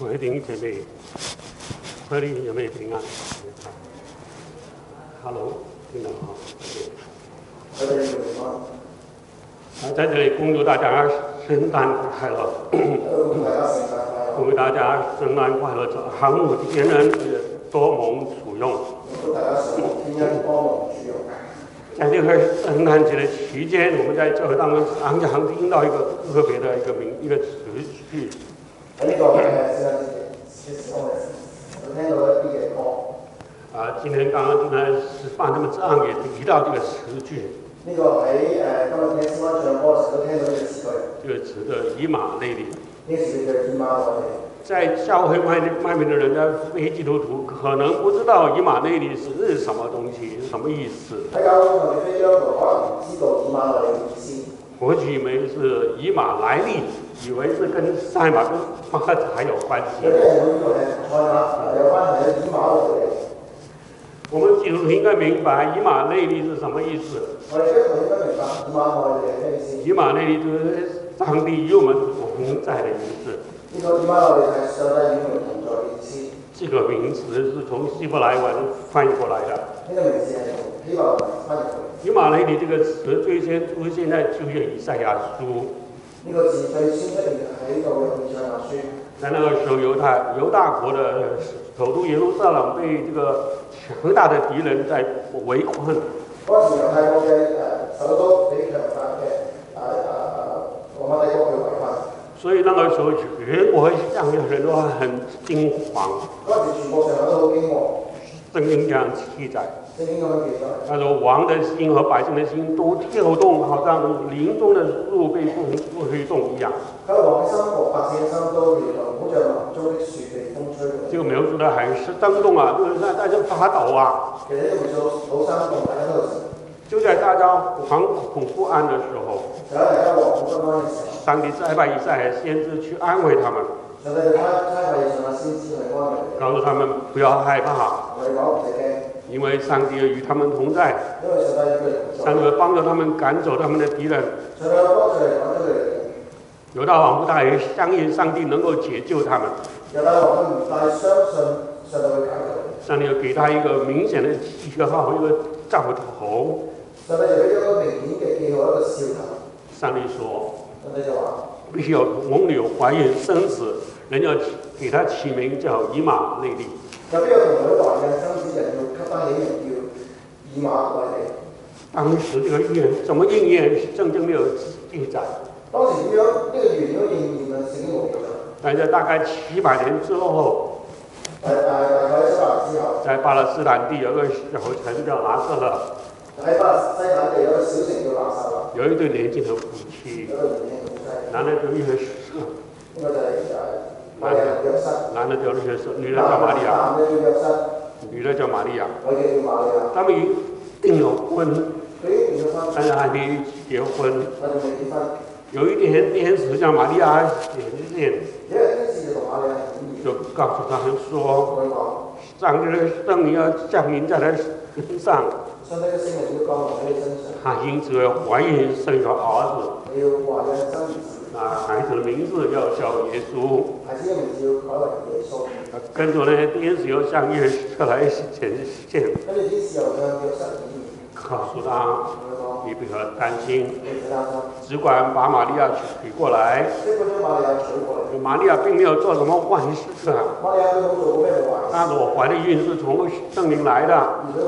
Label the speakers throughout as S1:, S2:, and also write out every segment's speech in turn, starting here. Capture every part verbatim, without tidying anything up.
S1: 各位弟兄姐妹，各位弟兄姐妹平安。Hello， 听到吗？啊，在这里恭祝大家圣诞快乐！恭祝大家圣诞快乐！航母天人多蒙属用。在这个圣诞节的期间，我们在教会当中常常听到一个特别的一个名一个词句。啊，今天刚刚今天示范他们这样也提到这个词句。呢個喺誒今日聽詩班唱歌嘅時候都聽到呢個詞句。這個詞的以馬內利。呢個詞叫以馬內利。在教會外外面的人，在非基督徒可能不知道以馬內利是什麼東西，是什麼意思。喺教會同非基督徒可能唔知道以馬內利嘅意思。或許以為是以馬內利，以為是跟賽馬跟發財有關係。有啲人會以為賽馬有關係，以馬內利。我們基督徒應該明白以馬內利是什麼意思。我哋基督徒應該明白以馬內利係咩意思？以馬內利就是上帝與我們同在的意思。呢個以馬內利係上帝與我們同在的意思。這個名詞是從希伯來文翻譯過來的。呢個名詞係從希伯來文翻譯過來。以馬內利這個詞最先出現在舊約以賽亞書。呢個字最先出現喺舊約以賽亞書。在那個時候，猶太猶大國的首都耶路撒冷被這個強大的敵人在圍困。嗰時猶太國嘅誒首都俾強大嘅誒誒羅馬帝國去圍困。所以那個時候，全國上嘅人都很驚慌。嗰時全國上下都好驚惶。聖經這樣記載。聖經咁樣記載。他說：王的心和百姓的心都跳動，好像林中的樹被風吹動一樣。佢話王嘅心和百姓嘅心都跳動，好像林中的樹被風吹動。這個描述得很是生動啊，就是在大家發抖啊。其實呢個描述好生動，大家都就在大家惶恐不安的時候，就喺大家惶恐不安嘅時候，上帝差派以賽亞先知去安慰他們。上帝差差派以賽亞先知去安慰，告訴他們不要害怕，因為上帝與他們同在，上帝會幫助他們趕走他們的敵人。猶大王不大也相信上帝能夠解救他們。猶大王不大相信上帝會解救。上帝要給他一個明顯的記號，一個兆頭。上帝就俾咗一個明顯嘅記號，一個兆頭。上帝說：上帝就話，必須有童女懷孕生子，人要給他起名叫以馬內利。就必有童女懷孕生子，人要給他起名叫以馬內利。當時這個預言怎麼應驗？聖經沒有記載。當時點樣呢個預言都應驗啊？聖經冇記載。但係大概七百年之後，大大大概七百年之後，在巴勒斯坦地有個小城叫拿撒勒。喺巴勒斯坦地有個小城叫拿撒勒。有一對年輕的夫妻，男的叫約瑟，呢個就係誒瑪利亞約瑟，男的叫約瑟，女的叫瑪利亞，男的叫約瑟，女的叫瑪利亞。我哋叫瑪利亞。他們已訂了婚，但是還沒結婚。有一天天使向瑪利亞顯現，就告訴他們說，上帝的聖靈要降臨在他身上。上帝嘅聖靈要降臨喺你身上。他因此要懷孕生一個兒子。你要懷孕生兒子。啊，孩子的名字要叫耶穌。孩子嘅名字要改為耶穌。跟住呢，天使又向約瑟來顯現。跟住天使又向約瑟顯現。告訴他，你不要擔心，只管把瑪利亞娶過來。瑪利亞並沒有做什麼壞事啊。瑪利亞沒有做過咩壞事。她所懷的孕是從聖靈來的。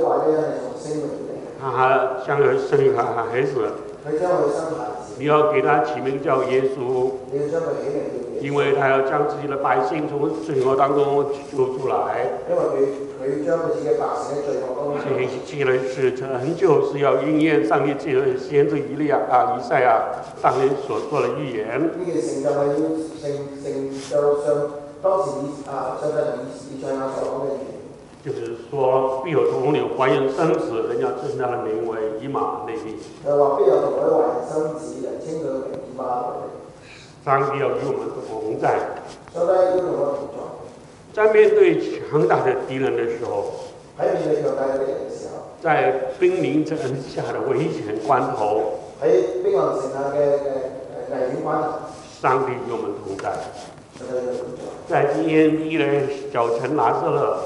S1: 他將要生一個孩子，你要給他起名叫耶穌，因為他要將自己的百姓從罪惡當中救出來。因為佢佢將自己嘅百姓喺罪惡當中。這一切的事成就是要應驗上帝借着先知以利亞啊以賽亞當年所做的預言。呢件成就係要成成就上當時以啊上帝同以賽亞所講嘅預言。就是說，必有童女懷孕生子，人家稱他的名為以馬內利。就話必有童女懷孕生子，人稱佢嘅名以馬內利。上帝要與我們同在。上帝要與我們同在。在面對強大的敵人的時候，喺面對強大的敵人嘅時候，在兵臨城下的危險關頭，喺兵臨城下嘅誒誒危險關頭， 上帝与我们同在。在基恩地的小城拿撒勒，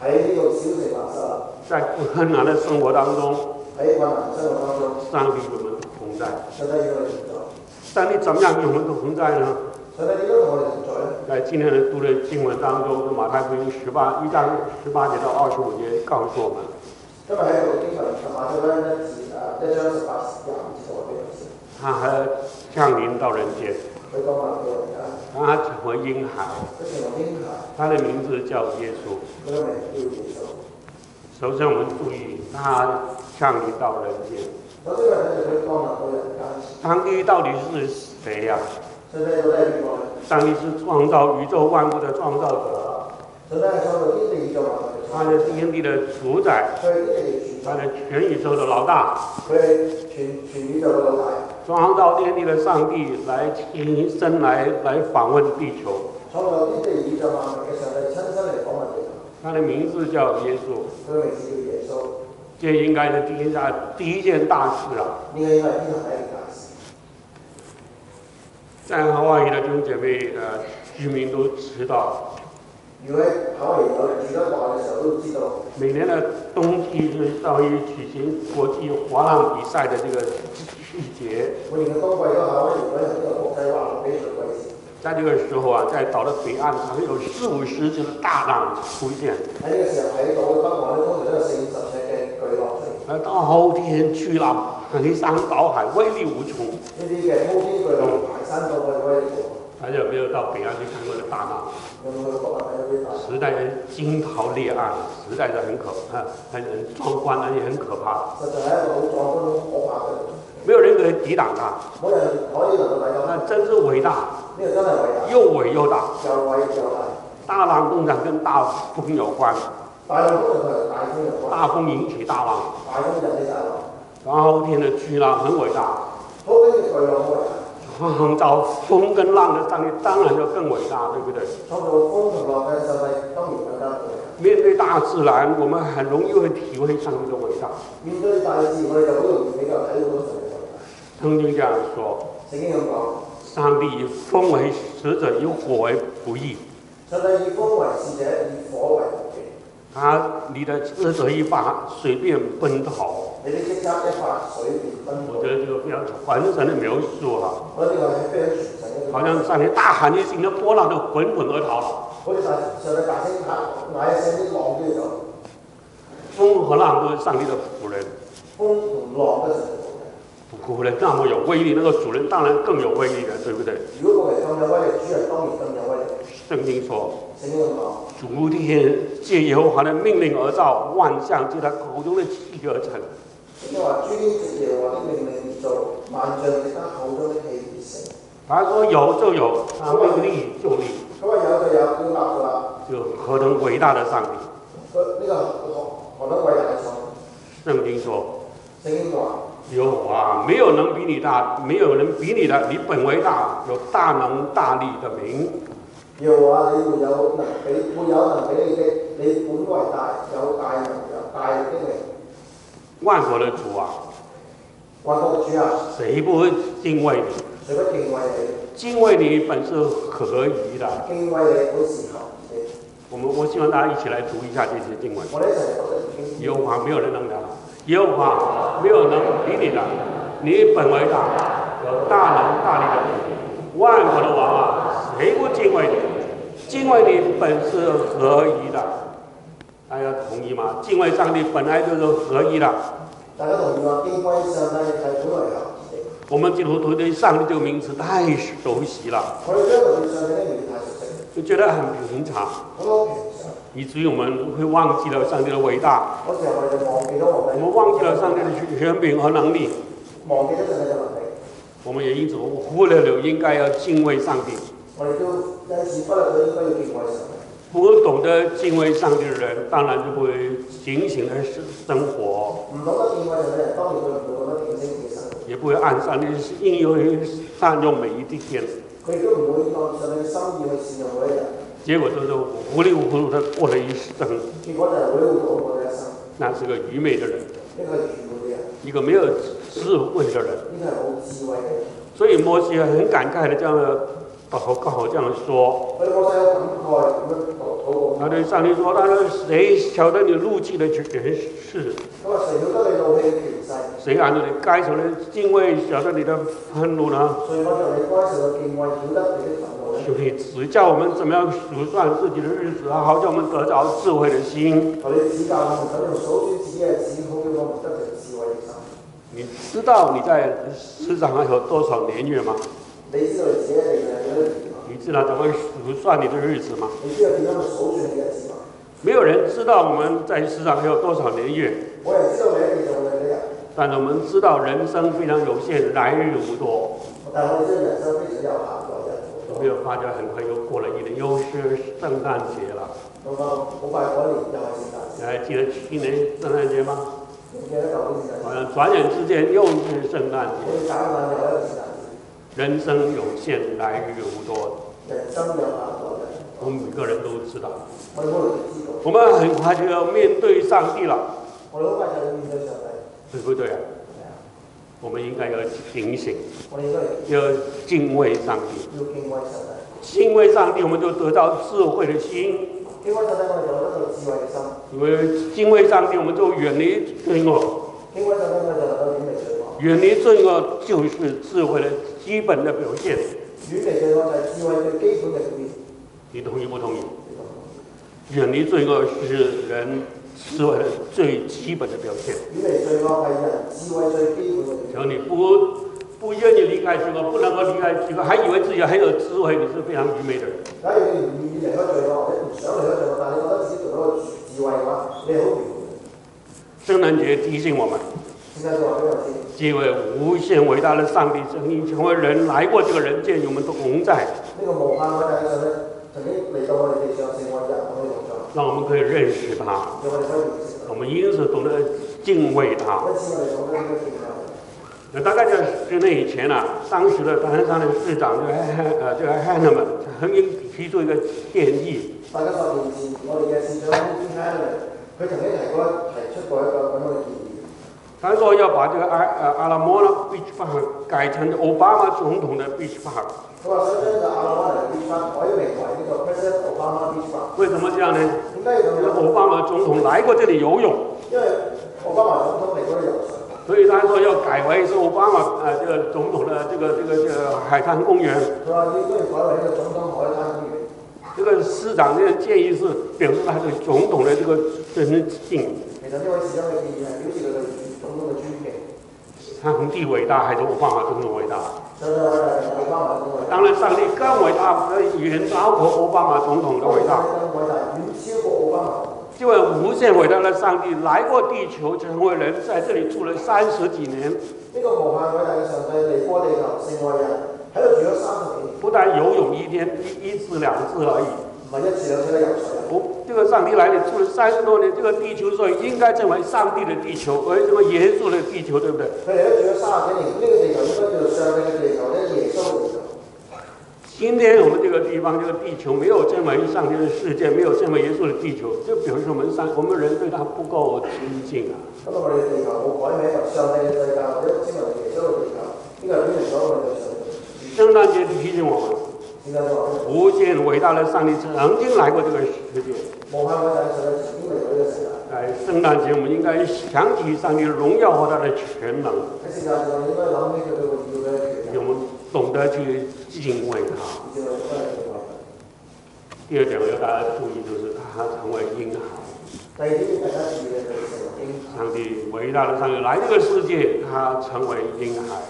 S1: 在困难的生活当中，上帝与我们同在。上帝怎么样与我们同在呢？在今天的读的经文当中，马太福音十八一章十八节到二十五节告诉我们。今日喺度經文馬太福音一至誒一章十八廿五節我哋他還降臨到人間，他成為嬰孩，他的名字叫耶穌。首先我們注意，他降臨到人間。上帝到底是誰呀、啊？上帝是創造宇宙萬物的創造者，他是天地的主宰，他是全宇宙的老大，創造天地的上帝來親身來來訪問地球。他的名字叫耶穌，這應該是第一件第一件大事啊。在夏威夷的弟兄姐妹，呃，居民都知道，每年的冬季是夏威夷舉行國際滑浪比賽的這個季節。在這個時候啊，在島的北岸常有四五十隻的大浪出現。而滔天巨浪排山倒海，威力無窮。大家有沒有到北岸去看過的大浪？實在是驚濤裂岸，實在是很可怕，很很壯觀，而且很可怕。沒有人可以抵擋它。那真是偉大，又偉又大。大浪通常跟大風有關。大風引起大浪，滔天的巨浪很偉大。創造風跟浪的上帝當然就更偉大，對不對？面對大自然，我們很容易會體會上帝的偉大。面對大自然，我哋就好容易比較體會到上帝的偉大。聖經這樣說：聖經咁講，上帝以風為使者，以火為僕役。上帝以風為使者，以火為僕役。他你的職責一發，隨便奔逃。你的職責一發，隨便奔逃。我覺得這個非常傳神的描述哈。我覺得呢個係非常傳神嘅。好像上帝大喊一聲，那波浪就滾滾而逃了。好似上帝大聲喊，嗌一聲啲浪都要走。風和浪都是上帝的僕人。風同浪都是僕人，那麼有威力，那個主人當然更有威力了，對不對？如果僕人更有威力，主人當然更有威力。聖經說。諸天借耶和華的命令而造，萬象借他口中的氣而成。他說有就有，他命立就立。他話有就有，要立就立。就何等偉大的上帝！呢個何等偉大的上帝！聖經說，聖經話有啊，沒有能比你大，沒有人比你的，你本為大，有大能大力的名。耶和華你沒有能比，沒有能比你的，你本為大，有大能有大力的名。萬國的主啊，萬國的主啊，誰不敬畏你？誰不敬畏你？敬畏你本是合宜的。敬畏你本是合宜的。我們我希望大家一起來讀一下這些經文。我哋一齊嚟讀一讀。耶和華沒有人能的，耶和華沒有能比你的，你本為大，有大能大力的名。萬國的王啊，誰不敬畏你？敬畏你本是合宜的，大家同意嗎？敬畏上帝本來就是合宜的。大家同意嗎？敬畏上帝係本來合宜的。我們基督徒對上帝這個名詞太熟悉了，我哋對上帝的名字太熟悉，就覺得很平常，好平常，以至於我們會忘記了上帝的偉大。嗰時候我哋就忘記咗我哋，我們忘記了上帝的權柄和能力，忘記咗上帝嘅能力。我們也因此忽略了應該要敬畏上帝。我哋都因此忽略咗應該要敬畏上帝。不懂得敬畏上帝的人，當然就不會警醒的生活。唔懂得敬畏上帝的人，當然會唔會懂得警醒嘅生活。也不會按上帝應用善用每一天。佢亦都唔會按上帝心意去善用每一日。結果就是糊裡糊塗的過了一生。結果就係糊裡糊塗過了一生。那是個愚昧的人。呢個係愚昧嘅人。一個沒有智慧的人。呢個係冇智慧嘅人。所以摩西很感慨的這樣祷告这样说。他对上帝说：“他说谁晓得你怒气的权势？谁按照你该受的敬畏晓得你的愤怒呢？求你指教我们怎么样数算自己的日子，好叫我们得着智慧的心。你知道你在世上还有多少年月吗？你知道怎么数算你的日子吗？没有人知道我们在世上还有多少年月。但是我们知道人生非常有限，来日无多。有没有发觉很快又过了一年，又是圣诞节了？你还记得去年圣诞节吗？好像转眼之间又是圣诞节。人生有限，来日无多。我们每个人都知道。我们很快就要面对上帝了，对不对啊？我们应该要警醒，要敬畏上帝。敬畏上帝，我们就得到智慧的心。因为敬畏上帝，我们就远离罪恶。远离罪恶就是智慧的基本的表现。你同意不同意？远离罪恶是人智慧的最基本的表现。只要你不不愿意离开罪恶，不能够离开罪恶，还以为自己很有智慧，你是非常愚昧的人。圣诞节提醒我们，这位无限伟大的上帝曾经成为人来过这个人间，与我们同在。让我们可以认识他，我们因此懂得敬畏他。那大概在十年以前啊，当时的大山山的市长就呃就汉纳曼曾经提出一个建议。大家十年前，我哋嘅市長漢納曼，佢曾經提過提出過一個咁樣嘅建議。他說要把這個阿呃阿拉莫納 Beach Park 改成奧巴馬總統的 Beach Park。佢話想將個阿拉莫納 Beach Park 改名為呢個 President Obama Beach Park。為什麼這樣呢？點解要咁樣？奧巴馬總統來過這裡游泳。因為奧巴馬總統嚟過游水。所以他說要改為是奧巴馬呃這個總統的這個這個這個海灘公園。佢話應該要改為呢個總統海灘公園。這個市長的建議是表示他對總統的這個尊敬。其實呢位市長嘅建議係表示佢對總統嘅尊敬。上帝偉大還是奧巴馬總統偉大？當然上帝更偉大，遠超過奧巴馬總統的偉大。這位無限偉大的上帝來過地球，成為人，在這裡住了三十幾年。呢個無限偉大嘅上帝嚟過地球，成為人，喺度住咗三十幾年。不但游泳一天一一次兩次而已。唔係一次兩次都游水。我這個上帝來你住了三十多年，這個地球所以應該成為上帝的地球，而這個耶穌的地球，對不對？佢嚟咗住咗三十幾年，呢、這個地球應該叫做上帝嘅地球，呢耶穌嘅地球。今天我們這個地方，這個地球沒有成為上帝的世界，沒有成為耶穌的地球，就表示我們上我們人對他不夠親近啊。咁我哋地球冇改名為上帝嘅世界，或者稱為耶穌嘅地球，呢個係表明咗我哋對上帝。聖誕節提醒我們。無限偉大的上帝曾經來過這個世界。在聖誕節，我們應該想起上帝的榮耀和他的全能。我們懂得去敬畏他。第二點，我要大家注意，就是他成為嬰孩。上帝偉大的上帝來這個世界，他成為嬰孩。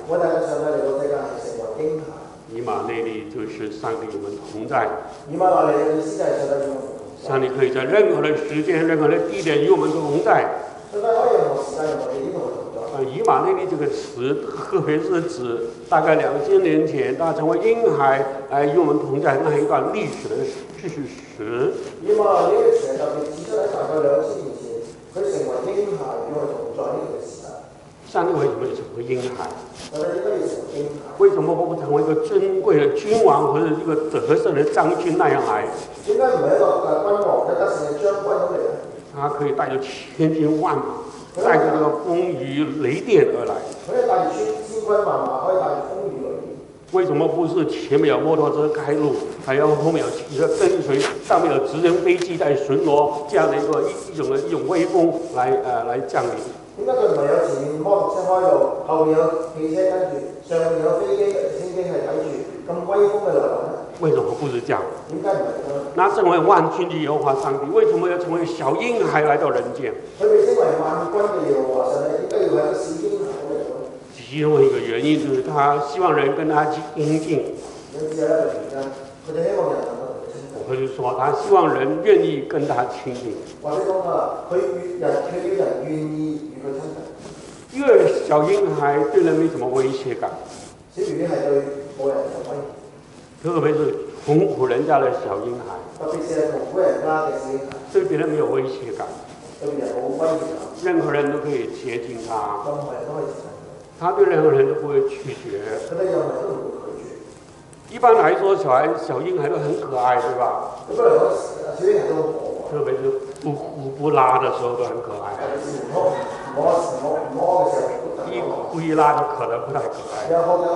S1: 以馬內利就是上帝與我們同在。以馬內利的意思係上帝與我們同在。上帝可以在任何的時間、任何的地點與我們同在。上帝可以任何時間、任何地點與我們同在。以馬內利這個詞，特別是指大概兩千年前，他成為嬰孩，來與我們同在那一段歷史的事實。以馬內利的詞特別指出喺大概兩千年前，佢成為嬰孩與我們同在呢個時代。上帝為什麼要成為嬰孩？為什麼不成為一個尊貴的君王或者一個得勝的將軍那樣來？點解唔係一個君王嘅得勝嘅將軍咁嚟？他可以帶着千軍萬馬，帶着這個風雨雷電而來。可以帶住千軍萬馬，可以帶住風雨雷電。 为什么不是前面有摩托车开路，还要后面有汽车跟随，上面有直升飞機在巡邏，这样的一个一种一种威风来呃来降临？
S2: 點解佢唔係有前面摩托車開路，後面有汽車跟住，上面有飛機、升機係睇住咁威風嘅來臨呢？
S1: 為什麼不是這樣？
S2: 點解唔係咁？
S1: 那成為萬軍之耶和華上帝，為什麼要成為小嬰孩來到人間？
S2: 佢被稱為萬軍嘅耶和華上帝，點解要係一個小嬰孩嚟到？
S1: 其中一個原因就是他希望人跟他親近。
S2: 有只有一個原因，佢哋希望人能夠同佢親近。
S1: 或者說他希望人願意跟他親近。或者
S2: 講啊，佢與人佢要人願意與佢親近。
S1: 因為小嬰孩對人沒什麼威脅感。
S2: 小魚係對冇人有威脅。
S1: 特別是窮苦人家的小嬰孩。
S2: 特別是窮苦人家嘅小嬰孩。
S1: 對別人沒有威脅感。
S2: 對別人冇威脅感。
S1: 任何人都可以接近他。
S2: 任何人都可以接近他。
S1: 他對任何人都不會拒絕。
S2: 佢對任何人都唔會拒絕。
S1: 一般來說，小孩、小嬰孩都很可愛，對吧？
S2: 一般來說，小嬰孩都好可愛。特別
S1: 是不不不拉的時候都很可愛。
S2: 摸摸摸摸嘅時候。
S1: 一故意拉就可能不太可愛。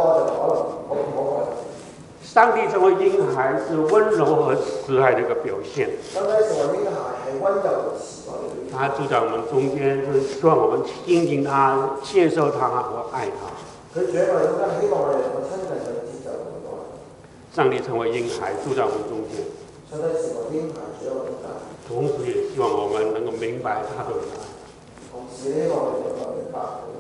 S1: 上帝成為嬰孩是溫柔和慈愛的一個表現。
S2: 上帝成為嬰孩係溫柔和慈愛的。
S1: 他住在我們中間，就是希望我們親近他、接受他和愛他。
S2: 佢住喺我哋中間，希望我哋能夠親近佢、接受佢。
S1: 上帝成為嬰孩住在我們中間。
S2: 上帝成為嬰孩住喺我哋中間。
S1: 同時也希望我們能夠明白他的愛。
S2: 同時希望我哋能夠明白。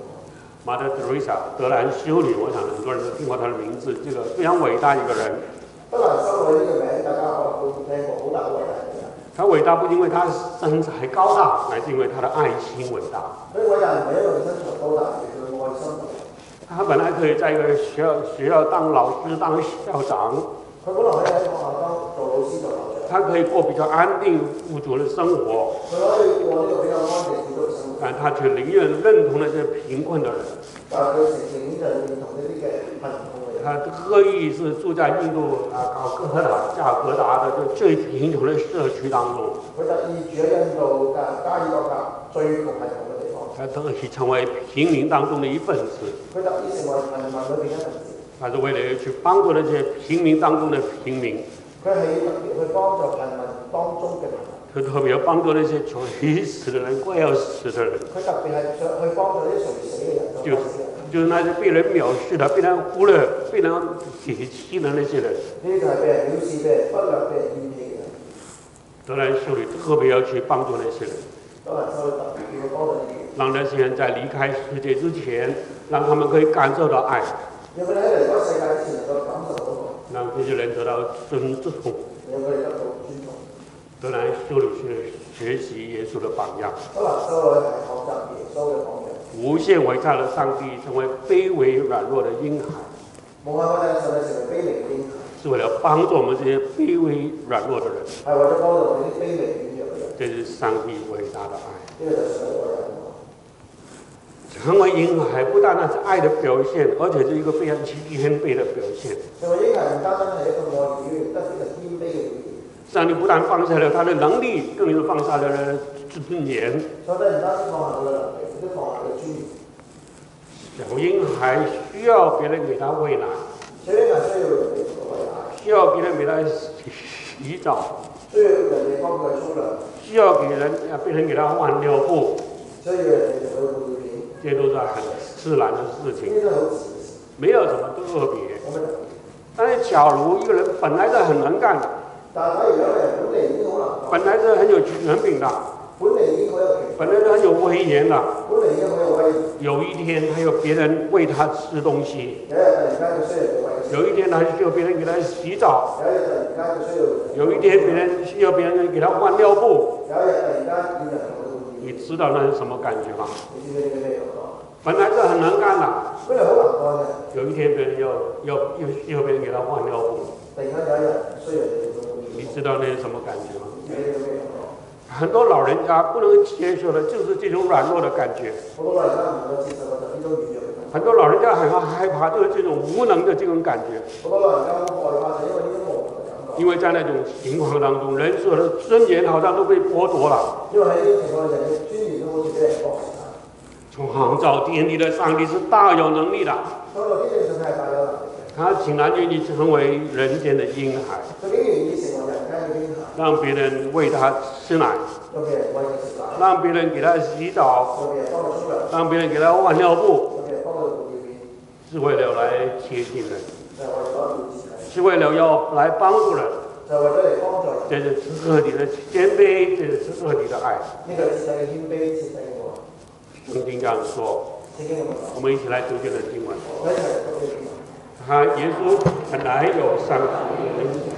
S1: Mother Teresa 德蘭修女，我想很多人都聽過她的名字，這個非常偉大一個人。
S2: 德蘭修女呢個名，大家可能都聽過，好大好偉大嘅人。
S1: 她偉大不是因為她身材高大，乃是因為她的愛心偉大。
S2: 所以偉大唔係因為佢身材高大，而係佢愛心偉大。
S1: 她本來可以在一個學校學校當老師、當校長。
S2: 佢本來可以喺學校當做老師做校長。
S1: 他可以過比較安定富足的生活。
S2: 佢可以過呢個比較安定富足嘅生活。
S1: 但他卻寧願認同那些貧困的人。
S2: 但係佢寧願就認同呢啲嘅貧窮嘅人。
S1: 他特意是住在印度啊搞哥達、加爾各答的就最貧窮的社區當中。
S2: 佢特意住喺印度加加爾各答最窮貧窮嘅地方。
S1: 他特意成為平民當中的一份子。
S2: 佢特意成為貧民裏邊一份子。
S1: 他是為了去幫助那些平民當中的平民。
S2: 佢係特別去幫助貧民當中嘅貧民。
S1: 佢特別要幫助那些垂死的人、快要死的人。
S2: 佢特別係去幫助啲垂死嘅人。
S1: 就就是那些被人藐視的、被人忽略、被人撇棄的那些人。
S2: 呢啲就係被人藐視、被人忽略、被人厭棄嘅人。
S1: 德蘭修女特別要去幫助那些人。
S2: 德蘭修女特別要幫助呢啲人。
S1: 讓那些人在離開世界之前，讓他們可以感受到愛。
S2: 讓佢哋喺離開世界之前能夠感受到愛。
S1: 讓這些人得到尊重。
S2: 讓佢哋得到尊重。
S1: 德蘭修女是學習耶穌的榜樣。
S2: 德蘭修女係學習耶穌嘅榜樣。無
S1: 限偉大的上帝成為卑微軟弱的嬰孩。
S2: 無限偉大嘅上帝成為卑微嘅嬰孩。
S1: 是為了幫助我們這些卑微軟弱的人。
S2: 係為咗幫助我哋啲卑微軟弱嘅人。
S1: 這是上帝偉大的愛。
S2: 呢個就係上帝偉大嘅愛。
S1: 成為嬰孩不單單是愛的表現，而且是一個非常謙卑的表現。
S2: 成為嬰孩唔單單係一個愛語，亦都係非常謙卑嘅語言。上帝
S1: 不但放下了他的能力，更是放下了尊嚴。
S2: 上帝唔單止放下佢嘅能力，亦都放下佢嘅尊嚴。
S1: 小嬰孩需要別人給他餵奶。
S2: 小嬰孩需要人哋餵奶。
S1: 需要別人給他洗澡。
S2: 需要人哋幫佢沖涼。
S1: 需要給人啊，別人給他換尿布。
S2: 需要人哋同佢換尿片。
S1: 這些都是很自然的事情。
S2: 呢啲都係好自然嘅事。
S1: 沒有什麼特別。但是假如一個人本來是很能幹的。
S2: 但係假如有個人本嚟已經好能幹。
S1: 本來是很有權柄的。
S2: 本嚟已經好有權。
S1: 本來是很有威嚴的。
S2: 本嚟已經好有威嚴。
S1: 有一天，還有別人餵他吃東西。
S2: 有一日突然間佢需要人餵佢。
S1: 有一天，他需要別人給他洗澡。
S2: 有一日突然間佢需要。
S1: 有一天，別人需要別人給他換尿布。
S2: 有一日突然間要人同佢換尿布。
S1: 你知道那是什麼感覺嗎？
S2: 你知唔知呢啲咩感覺？
S1: 本來是很能幹的。
S2: 本嚟好能幹嘅。有
S1: 一天，別人要要要需要別人給他換尿布。
S2: 突然間有一日需要人哋換尿布。
S1: 你知道那是什麼感覺嗎？
S2: 你知呢啲咩感覺？
S1: 很多老人家不能接受的，就是這種軟弱的感覺。
S2: 好多老人家唔能夠接受嘅就係呢種軟弱嘅感覺。
S1: 很多老人家很害怕，就是這種無能的這種感覺。
S2: 好多老人家好害怕，就因為呢種無能嘅感覺。
S1: 因為在那種情況當中，人所有的尊嚴好像都被剝奪了。
S2: 因為喺呢種情況下，人嘅尊嚴都好似俾人剝奪晒。創
S1: 造天地的上帝是大有能力的。
S2: 創造天地上帝係大有能力嘅。
S1: 他竟然愿意成為人間的嬰孩，
S2: 佢竟然願意成為人間嘅嬰孩，
S1: 讓別人為他吃奶，
S2: 讓別人為佢食奶，
S1: 讓別人給他洗澡，
S2: 讓別人幫佢沖涼，
S1: 讓別人給他換尿布，
S2: 讓別人幫佢換尿片，
S1: 是為了來接近人，
S2: 就係為咗要接近人，
S1: 是為了要來幫助人，
S2: 就係為咗嚟幫助人。
S1: 這是徹底的謙卑，這是徹底的愛。
S2: 呢個係徹底嘅謙卑，徹底嘅愛。
S1: 聖經這樣說，我們一起來讀這個經文。
S2: 我一齊讀這個經文。
S1: 他耶穌本來有上帝的恩典。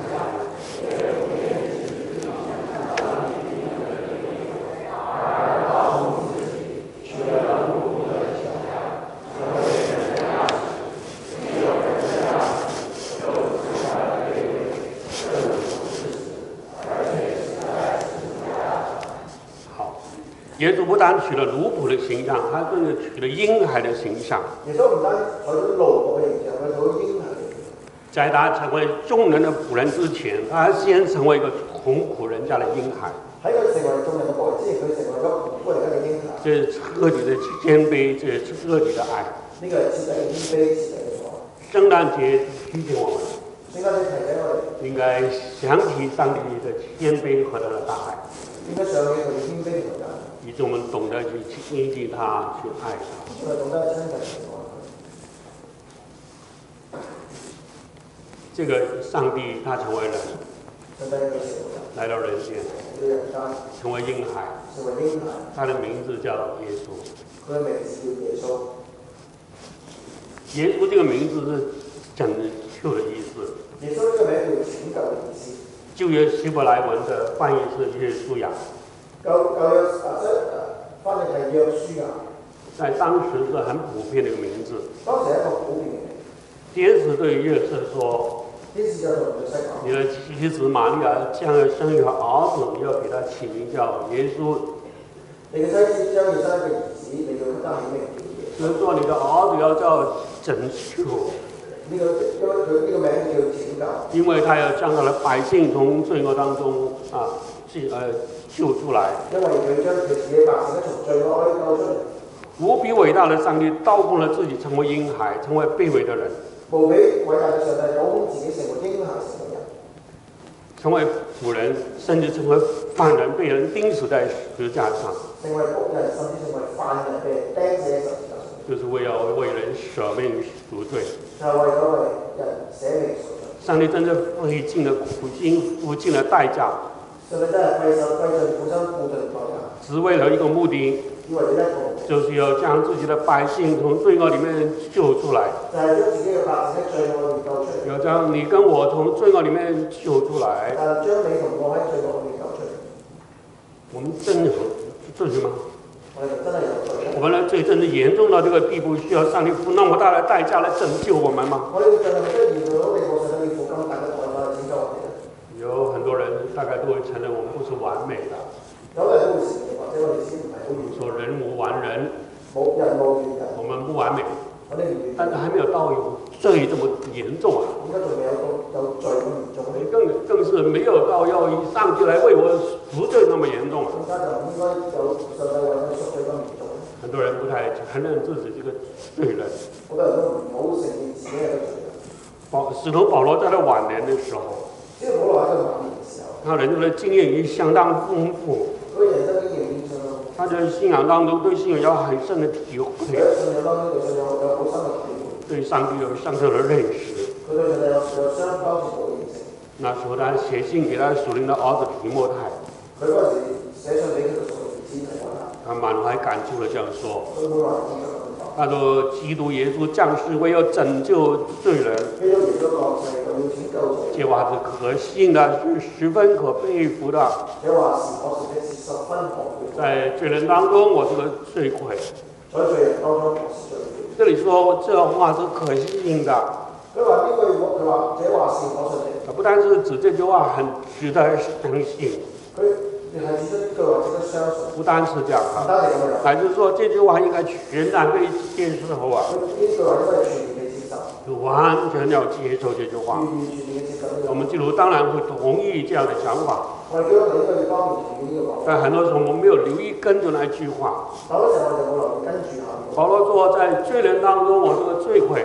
S1: 耶穌不單取了奴僕的形象，他更是取了嬰孩的形象。
S2: 耶穌唔單取咗奴僕嘅形象，佢取咗嬰孩嘅形象。在
S1: 他成為眾人的僕人之前，他先成為一個窮苦人家的嬰孩。
S2: 喺佢成為眾人嘅僕人之前，佢成為咗窮苦人家嘅嬰孩。
S1: 這是徹底的謙卑，這是徹底的愛。
S2: 呢個係徹底嘅謙卑，徹底嘅愛。
S1: 聖誕節提醒我們，
S2: 聖誕節提醒我哋
S1: 應該想起上帝的謙卑和他的大愛。
S2: 應該想起佢嘅謙卑和大愛。
S1: 以致我們懂得去親近他，去愛他。
S2: 我們懂得親近他。
S1: 這個上帝他成為人，來到人間，成為嬰孩，他的名字叫耶穌。
S2: 他的名字叫耶穌。
S1: 耶穌這個名字是拯救的意思。
S2: 耶穌這個名字有拯救的意思。
S1: 舊約希伯來文的翻譯是約書亞。
S2: 舊舊約啊，即翻譯係約書亞。
S1: 在當時是很普遍的一個名字。
S2: 當時係一個普遍嘅名。
S1: 天使對約瑟說。
S2: 天使就同約瑟講：
S1: 你的妻子瑪利亞將要生一個兒子，你要給他起名叫耶穌。
S2: 你嘅妻子將要生一個兒子，你要給他起名叫耶穌。就是
S1: 說你的兒子要叫拯救。
S2: 呢、這個因為佢呢個名叫拯救。
S1: 因為他要將他的百姓從罪惡當中啊，呃救出來。
S2: 因為佢將佢自己百姓從罪惡可以救出嚟。
S1: 無比偉大的上帝倒空了自己，成為嬰孩，成為卑微的人。
S2: 無比偉大嘅上帝倒空自己，成為嬰孩，成為人，
S1: 成為僕人，甚至成為犯人，被人釘死在十字架上。
S2: 成為僕人，甚至成為犯人，被人釘死喺十字架上。
S1: 就是為要為人捨命贖罪。
S2: 就係為咗為人捨命贖罪。
S1: 上帝真正費盡了苦心，付盡了代價。
S2: 上帝真係費盡費盡苦心，付盡代價。
S1: 只為了一個目的。
S2: 以為一個。
S1: 就是要將自己的百姓從罪惡裡面救出來。
S2: 就係將自己嘅百姓喺罪惡裡面救出嚟。
S1: 要將你跟我從罪惡裡面救出來。
S2: 誒，將你同我喺罪惡裡面救出嚟。
S1: 我們真有罪嗎？
S2: 我哋真係有罪。
S1: 我們的罪真的嚴重到這個地步，需要上帝付那麼大的代價來拯救我們嗎？
S2: 我哋罪係咪真係嚴重到地步，上帝要付咁大嘅代價嚟拯救我哋咧？
S1: 有很多人大概都會承認我們不是完美的。
S2: 有人都會承認，或者我哋先唔係好完美。
S1: 說人無完人，
S2: 冇人無完人。
S1: 我們不完美，
S2: 我哋唔完美，
S1: 但是還沒有到有罪這麼嚴重啊！
S2: 而家仲未有到有罪咁嚴重咧。
S1: 更更是沒有到要以上帝來為我贖罪那麼嚴重啊！
S2: 更加就唔應該有上帝為我贖罪咁嚴重。
S1: 很多人不太承認自己這個罪人。
S2: 好多人都唔好承認自己係個罪人。
S1: 保使徒保羅在他晚年的時候，
S2: 使徒保羅喺佢晚年嘅時候，
S1: 他人生的經驗已經相當豐富。
S2: 佢人生經驗已經相當豐富。
S1: 他在信仰當中對信仰有很深的體會。
S2: 喺信仰當中對信仰有好深嘅體會。
S1: 對上帝有深刻的認識。
S2: 佢對上帝有有相當程度嘅認識。
S1: 那時候他寫信給他屬靈的兒子提摩太。
S2: 佢嗰時寫信俾佢嘅屬靈子提摩太。他
S1: 滿懷感觸地這樣說。他說：基督耶穌降世為要拯救罪人。這話是可信的，是十分可佩服的。在罪人當中，我是個罪魁。
S2: 在罪人當中，我是罪魁。
S1: 這裡說這話是可信的。
S2: 佢話呢句佢話這話是可信的。
S1: 不單是指這句話很值得相信。不單是這樣啊，還是說這句話應該全然被接受啊？就完全要接受這句話。我們基督徒當然會同意這樣的想法。但很多時候我們沒有留意跟住那句話。保羅說，在罪人當中，我是個罪魁。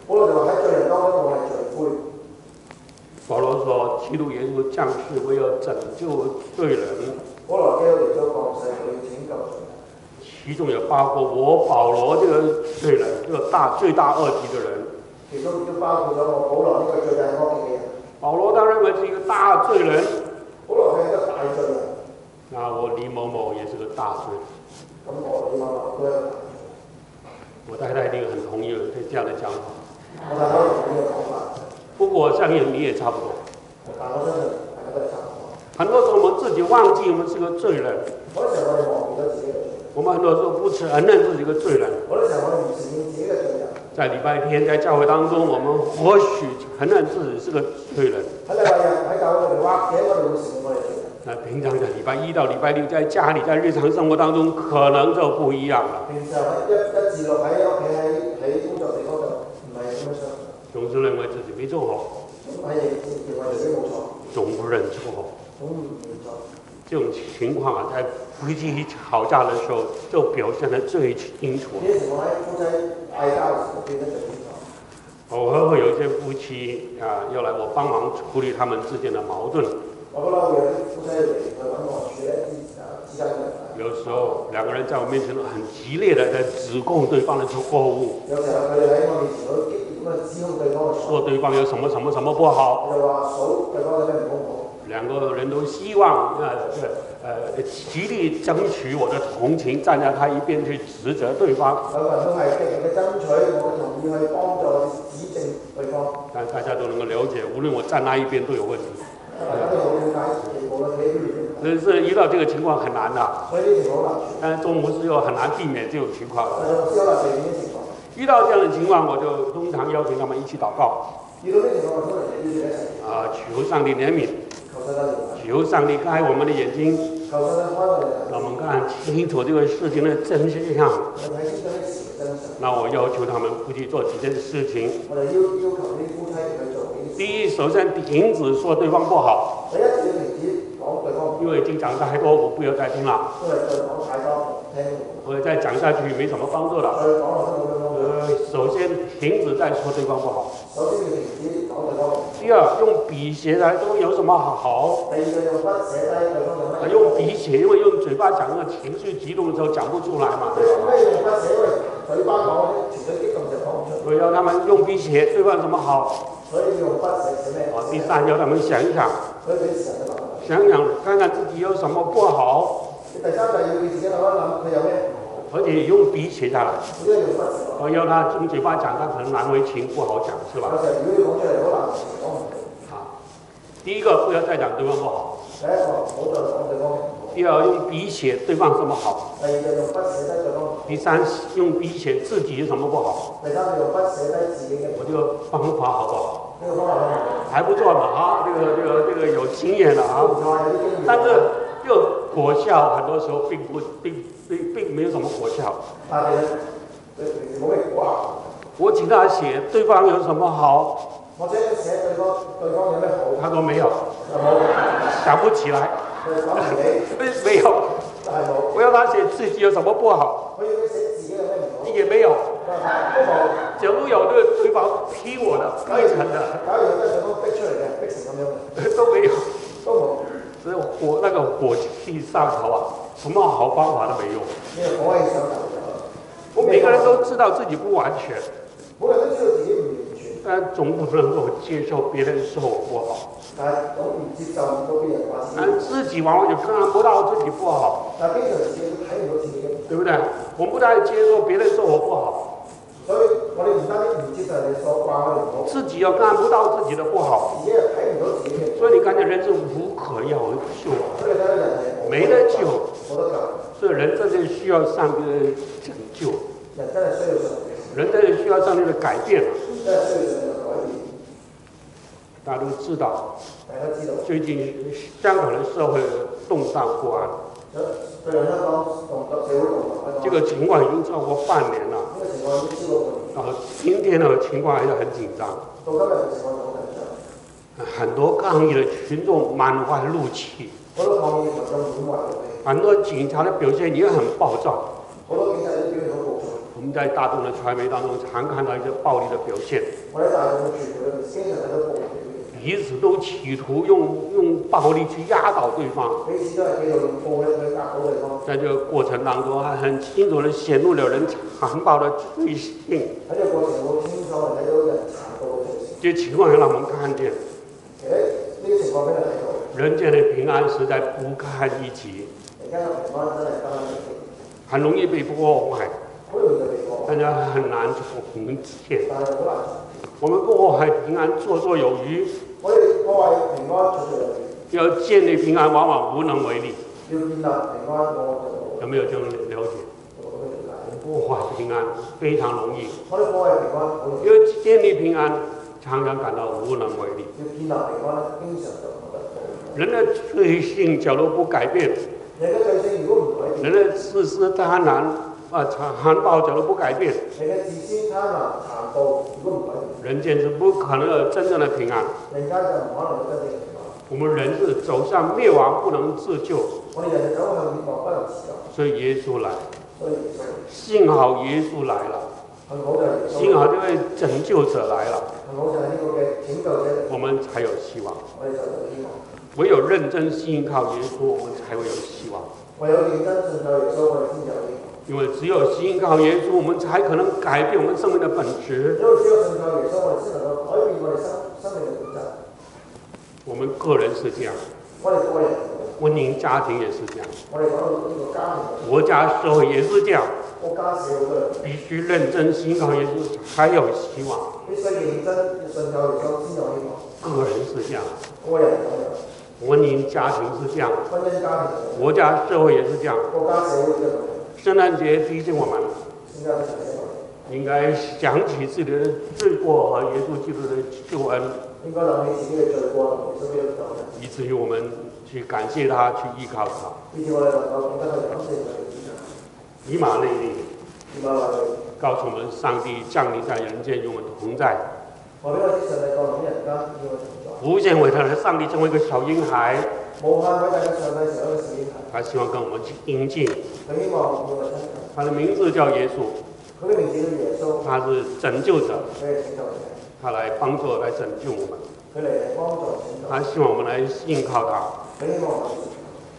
S2: 保羅就話喺罪人當中，我係罪魁。
S1: 保羅說，基督耶穌降世為要拯救罪人。
S2: 保羅基督耶穌降世為要拯救罪人。
S1: 其中也包括我保羅這個罪人，這個大罪大惡極的人。
S2: 其中都包括咗我保羅呢個罪大惡極嘅人。保
S1: 羅當認為是一個大罪人。
S2: 保羅係一個大罪人。
S1: 那我李某某也是個大罪人。
S2: 咁我李某某都係一個大罪人。
S1: 我太太一定很同意對這樣的講法。
S2: 我太太同意呢個講法。
S1: 不過我相信你也差不多。
S2: 但我相信大家都係差唔多。
S1: 很多時候我們自己忘記我們是個罪人。
S2: 好多時候我哋忘記咗自己嘅罪人。
S1: 我們很多時候不承認自己是個罪人。
S2: 好多時候我哋唔承認自己嘅罪人。在
S1: 禮拜天在教會當中，我們或許承認自己是個罪人。
S2: 喺禮拜日喺教會裏面，或者我哋會承認我哋罪人。
S1: 那平常在禮拜一到禮拜六，在家裡，在日常生活當中，可能就不一樣了。
S2: 平常一一至六喺屋企喺喺工作地方就唔係咁樣想。
S1: 總是認為自己沒做好。
S2: 總係認為自己冇錯。
S1: 總不認錯。
S2: 總唔認錯。
S1: 這種情況啊，在夫妻吵架的時候就表現得最清楚。
S2: 呢啲情況喺夫妻嗌交嘅時候變得最清楚。
S1: 偶爾會有一些夫妻啊，要來我幫忙處理他們之間的矛盾。
S2: 我覺得會有啲夫妻嚟去揾我處理一啲啊之間嘅問題。
S1: 有時候兩個人在我面前都很激烈的在指控對方的錯誤。
S2: 有時候佢哋喺我面前都激烈咁指控對方嘅錯誤。
S1: 說對方有什麼什麼什麼不好。
S2: 又話數對方有咩唔好。
S1: 兩個人都希望啊，呃，極力爭取我的同情，站在他一邊去指責對方。
S2: 兩個人都係極力嘅爭取我嘅同意去幫助指正對方。
S1: 但大家都能夠了解，無論我站哪一邊都有問題。
S2: 大家都好了解，無論你
S1: 所以是遇到這個情況很難的。
S2: 所以呢情況好難。但
S1: 係做牧師又很難避免這種情況。
S2: 係做牧師好難避免呢情況。
S1: 遇到這樣的情況，我就通常邀請他們一起禱告。
S2: 遇到呢情況，我通常邀請一齊。
S1: 啊，求上帝憐憫。求上帝開我們的眼睛，讓我們看清楚這個事情的真相。那我要求他們夫妻做幾件事情。第一，首先停止說對方不好。因為已經講太多，我不要再聽了。我再講下去沒什麼幫助了。呃，首先停止再說對方不好。第二，用筆寫來都有什麼好？
S2: 第二個用筆寫低對方有乜？
S1: 用筆寫，因為用嘴巴講，那個情緒激動的時候講不出來嘛。
S2: 對吧？因為用筆寫，因為嘴巴講，情緒激動就講唔出。
S1: 所以要他們用筆寫對方有什麼好？
S2: 所以用筆寫寫咩？
S1: 第三，要他們想一想，想想看看自己有什麼不好。
S2: 第三就要佢自己諗一諗，佢有咩？
S1: 而且用筆寫下來。
S2: 因為用筆寫。
S1: 我要他用嘴巴講，他可能難為情，不好講，是吧？
S2: 有時如果要講出嚟，好難講唔到。
S1: 好，第一個不要再講對方不好。
S2: 第一個唔好再講對方。
S1: 第二，用筆寫對方什麼好。
S2: 第二個用筆寫低對方。
S1: 第三，用筆寫自己有什麼不好。
S2: 第三個用筆寫低自己嘅。
S1: 我這個方法好不好？
S2: 呢個方法好唔好？
S1: 還不錯嘛，啊，這個這個這個有經驗了啊。但是這個果效很多時候並不並並並沒有什麼果效。
S2: 但係咧，冇咩果效。我
S1: 請他寫對方有什麼好。
S2: 我請佢寫對方對方有咩好？
S1: 他說沒有。
S2: 冇。
S1: 想不起來。
S2: 想唔起。
S1: 沒有。
S2: 係冇。
S1: 我要他寫自己有什麼不好。
S2: 我要佢寫自己有咩唔好。
S1: 也沒有。
S2: 都冇。
S1: 假如有對對方批我的、逼成的。
S2: 假如有對方逼出嚟嘅，逼成咁樣嘅。
S1: 都沒有。
S2: 都冇。
S1: 所以火那個火氣上頭啊，什麼好方法都沒用。
S2: 呢個火氣上頭。
S1: 我每個人都知道自己不完全。
S2: 每個人都知道自己唔完全。
S1: 但總不能夠接受別人說我不好。
S2: 但係總唔接受到別人話自己。
S1: 但自己往往就看不到自己不好。
S2: 但經常自己都睇唔到自己嘅。
S1: 對不對？我不但接受別人說我不好。
S2: 所以我哋唔單止唔接受人哋所話我哋唔好。
S1: 自己又看不到自己的不好。
S2: 自己又睇唔到自己嘅。所
S1: 以你感覺人是無可要救。
S2: 所以睇到人係
S1: 沒得救。
S2: 冇得救。
S1: 所以人真正需要上帝的拯救。
S2: 人真係需要上帝。
S1: 人真係需要上帝的改變。
S2: 真係需要上帝嘅改變。
S1: 大家都知道。
S2: 大家知道。最
S1: 近香港的社會動盪不安。
S2: 最近香港動盪社會動盪。
S1: 這個情況已經超過半年了。
S2: 呢個情況已經超過半年。
S1: 然後今天的情況還是很緊張。
S2: 到今日嘅情況就好緊張。
S1: 很多抗議的群眾滿懷怒氣。
S2: 好多抗議群眾滿懷怒氣。
S1: 很多警察的表現也很暴躁。
S2: 好多警察都表現好暴躁。
S1: 我们在大众的传媒当中常看到一些暴力的表現。
S2: 我喺大眾嘅傳媒裏面經常睇到暴力嘅表現。
S1: 彼此都企圖用用暴力去壓倒對方。
S2: 彼此都係企圖用暴力去壓倒對方。
S1: 在這個過程當中，還很清楚地顯露了人殘暴的罪性。
S2: 喺呢個過程好清楚地睇到人殘暴嘅罪性。
S1: 這情況讓我們看見。
S2: 其實呢個情況俾人睇到。
S1: 人間的平安實在不堪一擊。
S2: 人間嘅平安真係不堪一擊。
S1: 很容易被破壞。
S2: 好容易被破壞。
S1: 大家很難重建。
S2: 但係好難。
S1: 我們破壞平安綽綽有餘。
S2: 我哋破壞平安綽綽有餘。
S1: 要建立平安，往往無能為力。
S2: 要建立平安，我
S1: 有沒有這種了解？破壞平安非常容易。
S2: 我哋破壞平安好容易。
S1: 要建立平安，常常感到無能為力。
S2: 要建立平安，經常就覺得
S1: 人的罪性假如不改變，
S2: 人嘅罪性如果唔改變，
S1: 人的自私貪婪啊殘暴假如不改變，
S2: 人嘅自私貪婪殘暴如果唔改變，
S1: 人間是不可能有真正的平安。
S2: 人間就唔可能有真正嘅平安。
S1: 我們人是走向滅亡，不能自救。
S2: 我哋人係走向滅亡，不能自救。
S1: 所以耶穌來，
S2: 所以耶穌
S1: 幸好耶穌來了，
S2: 幸好就係耶穌，
S1: 幸好這位拯救者來了，
S2: 幸好就係呢個嘅拯救者，
S1: 我們才有希望。
S2: 我哋就有希望。
S1: 唯有認真信靠耶穌，我們才會有希望。
S2: 唯有認真信靠耶穌，我哋先有希望。
S1: 因為只有信靠耶穌，我們才可能改變我們生命的本質。
S2: 因為只有信靠耶穌，我哋先能夠改變我哋生生命嘅本質。
S1: 我們個人是這樣，
S2: 我哋個人，
S1: 婚姻家庭也是這樣，
S2: 我哋講到呢個家庭，
S1: 國家社會也是這樣。
S2: 國家社會
S1: 必須認真信靠耶穌，才有希望。
S2: 必須認真信靠耶穌先有希望。
S1: 個人是這樣，
S2: 個人咁樣，
S1: 婚姻家庭是這樣，
S2: 婚姻家庭，
S1: 國家社會也是這樣。
S2: 國家社會都係咁樣。
S1: 聖誕節提醒我們，
S2: 聖誕節提醒我們
S1: 應該想起自己的罪過和耶穌基督的救恩，
S2: 應該諗起自己嘅罪過同耶穌基督嘅救恩，
S1: 以至於我們去感謝他，去依靠他。
S2: 以至我哋能夠懂得去感謝佢。
S1: 以馬內利，
S2: 以馬內利
S1: 告訴我們上帝降臨在人間，與我們同在。
S2: 我俾我啲上帝降臨人間，與我同在。
S1: 無限偉大的上帝成為一個小嬰孩，
S2: 無限偉大嘅上帝成為一個小嬰孩。
S1: 他希望跟我們去親近。
S2: 佢希望與我親近。
S1: 他的名字叫耶穌。
S2: 佢嘅名字叫耶穌。
S1: 他是拯救者。
S2: 佢係拯救者。
S1: 他來幫助，來拯救我們。
S2: 佢嚟幫助拯救。
S1: 他希望我們來信靠他。
S2: 佢希望我們。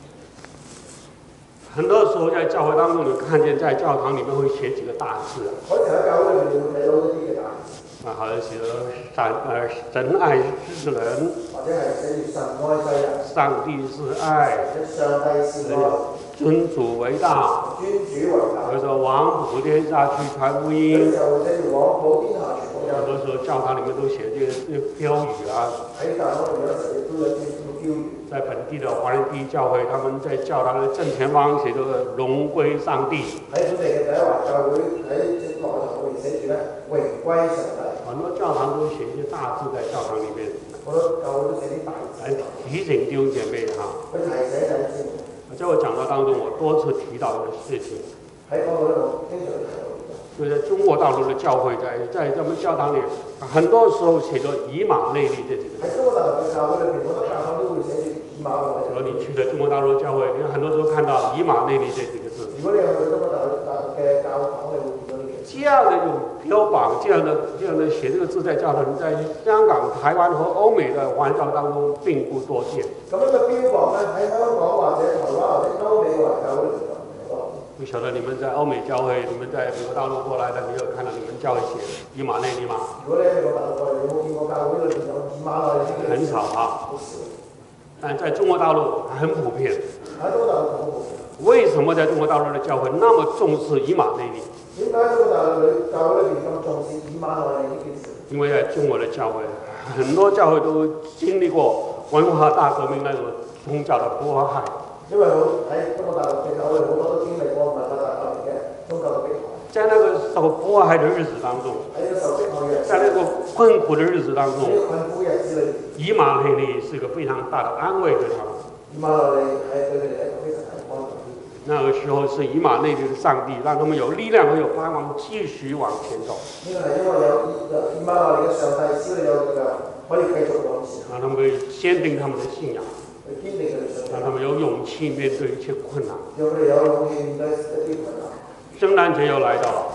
S1: 很多時候在教會當中，你看見在教堂裡面會寫幾個大字啊。
S2: 我成日喺教會裏面會睇到呢啲嘅大字。
S1: 啊，好像寫咗神呃神愛世人。
S2: 或者係寫住神愛世人。
S1: 上帝是愛。
S2: 或者上帝是愛。
S1: 尊主為大。
S2: 尊主為大。
S1: 有時候往普天下去傳福音。
S2: 有寫住往普天下去傳福音。
S1: 很多時候教堂裡面都寫這個這個標語啊。喺教堂裡面有時都有啲咁嘅標語。在本地的華人地教會，他們在教堂的正前方寫着“榮歸上帝”。喺本地嘅第一華教會喺內堂會寫住咧“榮歸上帝”。很多教堂都寫一些大字在教堂裡面。好多教會都寫啲大字。來提醒弟兄姐妹哈。去提醒弟兄姐妹。在我講道當中，我多次提到一個事情。喺講道呢度經常提到。就在中國大陸的教會，在在咱們教堂裡，很多時候寫着以馬內利這幾個字。喺中國大陸嘅教會裏邊，好多教堂都會寫住以馬內利。如果你去了中國大陸教會，你很多時候看到以馬內利這幾個字。如果你去中國大陸嘅教堂，你會見到呢個。這樣的有標榜，這樣的這樣的寫這個字在教堂，在香港、台灣和歐美的華人教當中並不多見。咁樣嘅標榜呢，喺香港或者台灣或者歐美嘅華人教會裏邊。不曉得你們在歐美教會，你們在美國大陸過來的，你有看到你們教會寫以馬內利嗎？如果你喺美國大陸過來，你有冇見過教會裏面有以馬內利？很少啊。但在中國大陸很普遍。喺中國大陸很普遍。為什麼在中國大陸的教會那麼重視以馬內利？點解中國大陸嘅教會裏面咁重視以馬內利呢件事？因為在中國的教會，很多教會都經歷過文化大革命那種宗教的迫害。因為喺中國大陸嘅教會好多都經歷過文化大革命嘅宗教嘅迫害。在那個受迫害的日子當中，在那個困苦的日子當中，以馬內利是一個非常大的安慰對他們。以馬內利係對佢哋一個非常大的幫助。那個時候是以馬內利的上帝，讓他們有力量和有盼望繼續往前走。呢個係因為有以馬內利嘅上帝，使佢哋有力量可以繼續往前。讓他們可以堅定他們的信仰。讓他們有勇氣面對一切困難。聖誕節又來到了，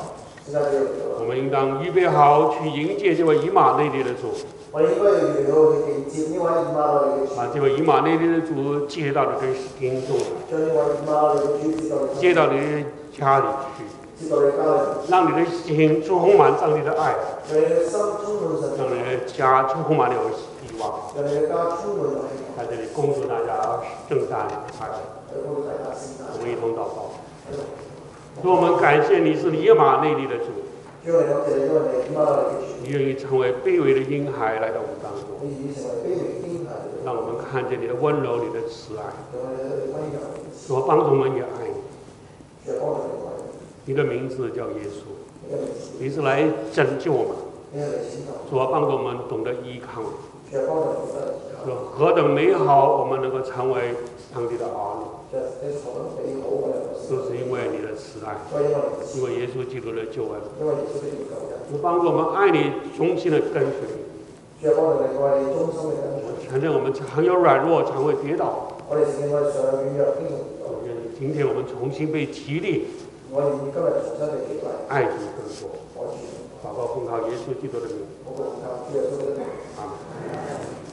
S1: 我们应当预备好去迎接这位以马内利的主。
S2: 我哋應該要預備好去迎接呢位以馬內利嘅主。
S1: 把這位以馬內利的主接到你的心中，
S2: 將呢位以馬內利嘅主
S1: 接到你的家裡去。讓你的心充滿上帝的愛，讓你的家充滿了希望。在這裡恭祝大家聖誕快樂。我們一同禱告。主，我們感謝你是以馬內利的主，你願意成為卑微的嬰孩來到我們當中，讓我們看見你的溫柔，你的慈愛。主，幫助我們也愛你。你的名字叫耶穌，你是來拯救我們，主啊，幫助我們懂得依靠你，主何等美好，我們能夠成為上帝的兒女，都是因為你的慈愛，因為耶穌基督的救恩，主幫助我們愛你，忠心的跟隨你，承認我們常有軟弱，常會跌倒，今天我們重新被提立。愛主更多，禱告奉靠耶穌基督的名，阿門。